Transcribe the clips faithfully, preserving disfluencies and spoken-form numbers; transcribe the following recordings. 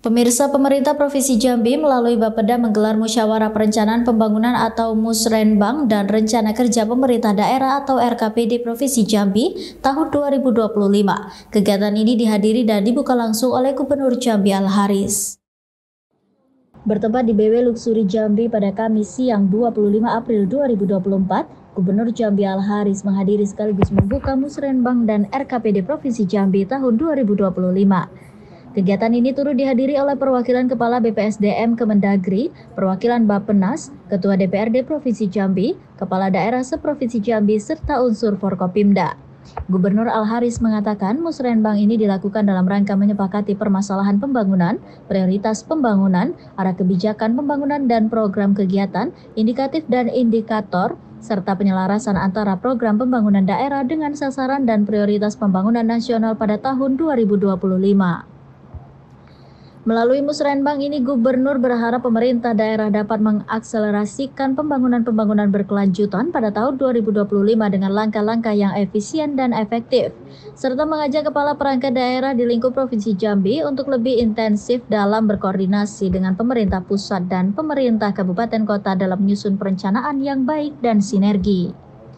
Pemirsa, pemerintah Provinsi Jambi melalui Bapeda menggelar Musyawarah Perencanaan Pembangunan atau Musrenbang dan Rencana Kerja Pemerintah Daerah atau R K P D Provinsi Jambi tahun dua ribu dua puluh lima. Kegiatan ini dihadiri dan dibuka langsung oleh Gubernur Jambi Al-Haris. Bertempat di B W Luxury Jambi pada Kamis siang dua puluh lima April dua ribu dua puluh empat, Gubernur Jambi Al-Haris menghadiri sekaligus membuka Musrenbang dan R K P D Provinsi Jambi tahun dua ribu dua puluh lima. Kegiatan ini turut dihadiri oleh perwakilan Kepala B P S D M Kemendagri, perwakilan Bappenas, Ketua D P R D Provinsi Jambi, Kepala Daerah Seprovinsi Jambi, serta unsur Forkopimda. Gubernur Al-Haris mengatakan Musrenbang ini dilakukan dalam rangka menyepakati permasalahan pembangunan, prioritas pembangunan, arah kebijakan pembangunan dan program kegiatan, indikatif dan indikator, serta penyelarasan antara program pembangunan daerah dengan sasaran dan prioritas pembangunan nasional pada tahun dua ribu dua puluh lima. Melalui Musrenbang ini, Gubernur berharap pemerintah daerah dapat mengakselerasikan pembangunan-pembangunan berkelanjutan pada tahun dua ribu dua puluh lima dengan langkah-langkah yang efisien dan efektif, serta mengajak kepala perangkat daerah di lingkup Provinsi Jambi untuk lebih intensif dalam berkoordinasi dengan pemerintah pusat dan pemerintah kabupaten kota dalam menyusun perencanaan yang baik dan sinergi.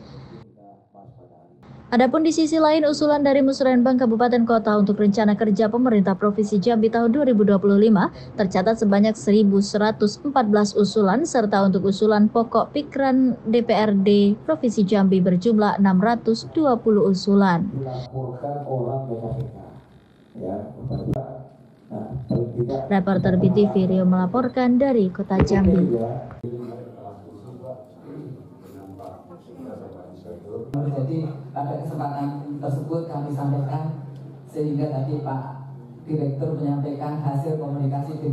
Adapun di sisi lain, usulan dari Musrenbang Kabupaten Kota untuk rencana kerja pemerintah Provinsi Jambi tahun dua ribu dua puluh lima tercatat sebanyak seribu seratus empat belas usulan, serta untuk usulan pokok pikiran D P R D Provinsi Jambi berjumlah enam ratus dua puluh usulan. Reporter B T V Rio melaporkan dari Kota Jambi. Jadi pada kesempatan tersebut kami sampaikan sehingga tadi Pak Direktur menyampaikan hasil komunikasi